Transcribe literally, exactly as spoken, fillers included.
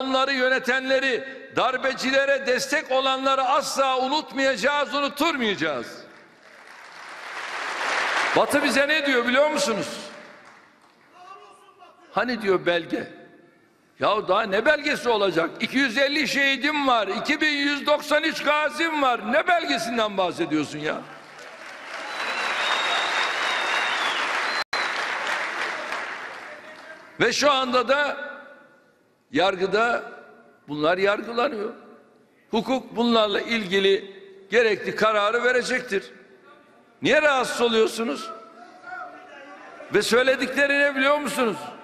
onları yönetenleri, darbecilere destek olanları asla unutmayacağız, unutturmayacağız. Batı bize ne diyor biliyor musunuz? Hani diyor belge? Ya daha ne belgesi olacak? iki yüz elli şehidim var, iki bin yüz doksan üç gazim var. Ne belgesinden bahsediyorsun ya? Ve şu anda da yargıda bunlar yargılanıyor. Hukuk bunlarla ilgili gerekli kararı verecektir. Niye rahatsız oluyorsunuz? Ve söyledikleri ne biliyor musunuz?